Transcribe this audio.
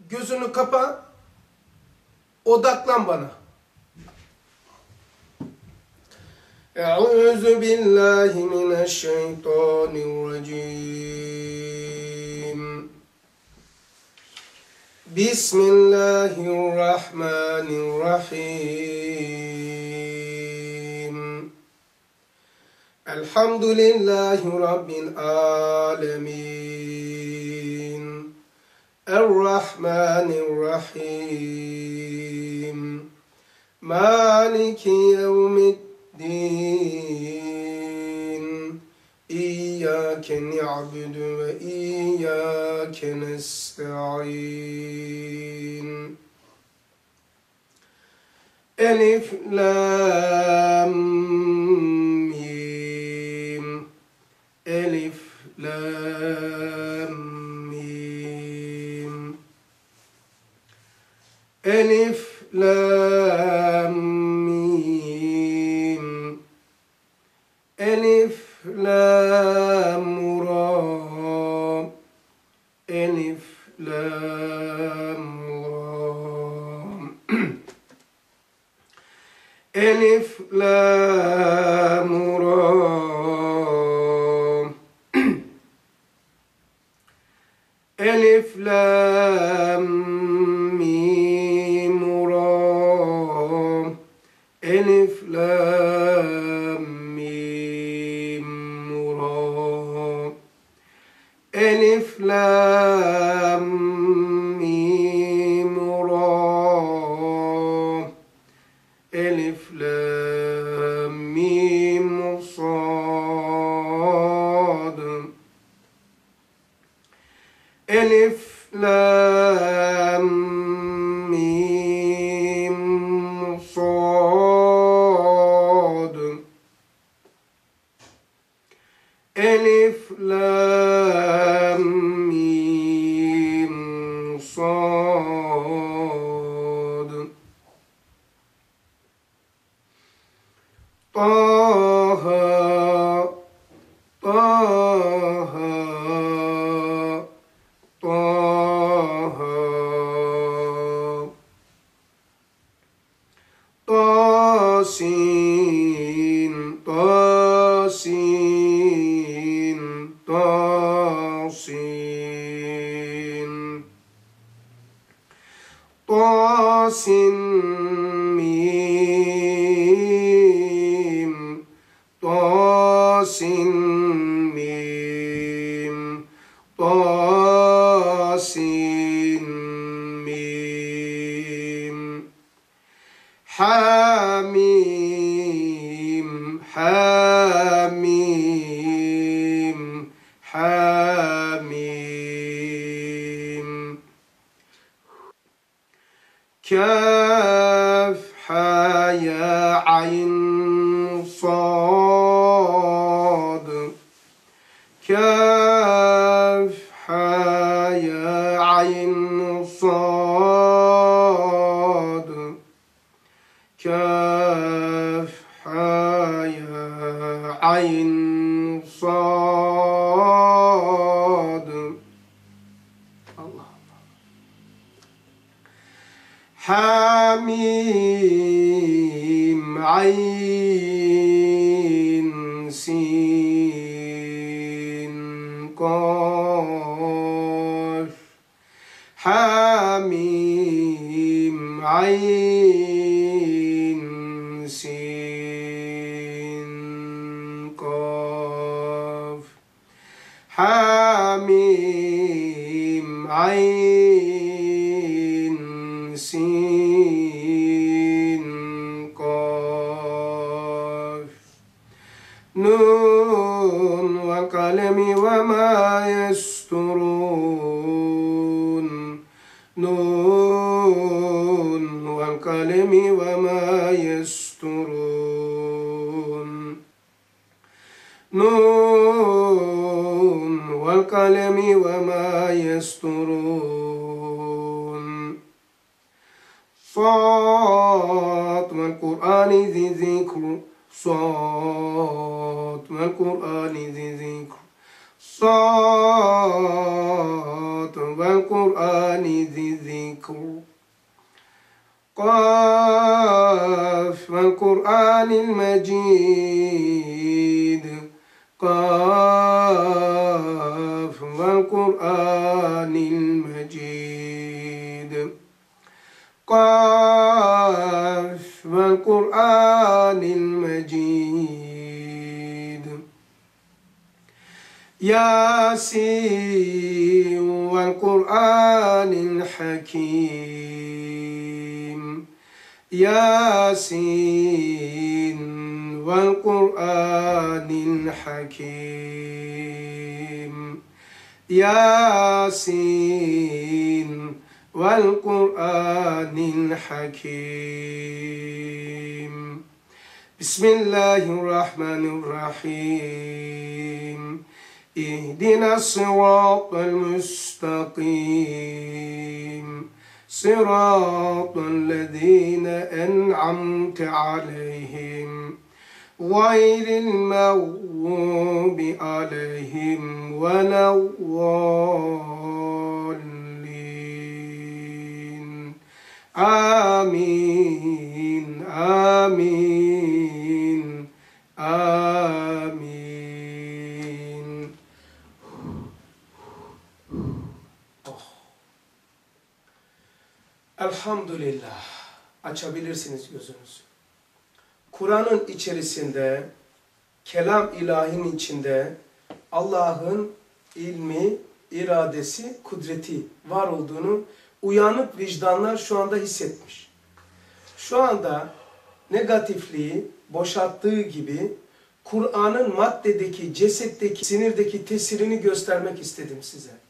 Gözünü kapa. Odaklan bana. Euzu billahi mineşşeytanirracim. Bismillahirrahmanirrahim. Elhamdülillahi Rabbil alemin. Errahmanirrahim. Maliki yevmiddin. İyyâke ni'budu ve iyyâke nesta'in. Elif lam mim. Elif lam mim. Elif lam mim. Elif lam ra. Elif lam ra. Elif lam ra. Elif lam mim ra. Elif lam mim ra. Elif lam mim ra. Elif lam mim sad. Elif lam mim sad. Elif lam mim sad. Taha, Taha, Taha. Tasin, Tasin, Tasin. Tasin mim. Tasin mim. Tasin mim. Hamim, Hamim, Hamim. Kaf, ha, ya, ayn, sad. Kaf, ha, ya, ayn, sad. Kaf, ha, ya, ayn, sad. Allah Allah. Hamim, ayn, sin, qaf. Hamim, ayn, sin, qaf. Hamim, ayn, sin, qaf. Nun wal qalami wa ma yasturun. Nun wal qalami wa ma yasturun. Nun wal qalami wa ma yasturun. Sad wal Qur'ani dhi dhikr. Sad wal Qur'ani dhi dhikr. Sad wal Qur'ani dhi dhikr. ذكر قاف والقرآن المجيد قاف والقرآن المجيد قاف والقرآن المجيد ياسين والقرآن الحكيم ياسين والقرآن الحكيم ياسين والقرآن الحكيم بسم الله الرحمن الرحيم اهدنا الصراط المستقيم صراط الذين أنعمت عليهم غير المغضوب عليهم ولا الضالين آمين آمين آمين. Elhamdülillah. Açabilirsiniz gözünüzü. Kur'an'ın içerisinde, kelam ilahinin içinde Allah'ın ilmi, iradesi, kudreti var olduğunu uyanık vicdanlar şu anda hissetmiş. Şu anda negatifliği boşalttığı gibi Kur'an'ın maddedeki, cesetteki, sinirdeki tesirini göstermek istedim size.